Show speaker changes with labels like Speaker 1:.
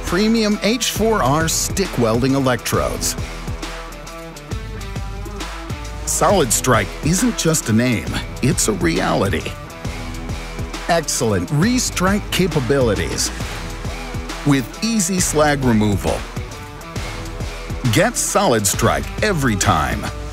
Speaker 1: premium H4R stick welding electrodes. SolidSTRIKE isn't just a name, it's a reality. Excellent restrike capabilities with easy slag removal. Get SolidSTRIKE every time.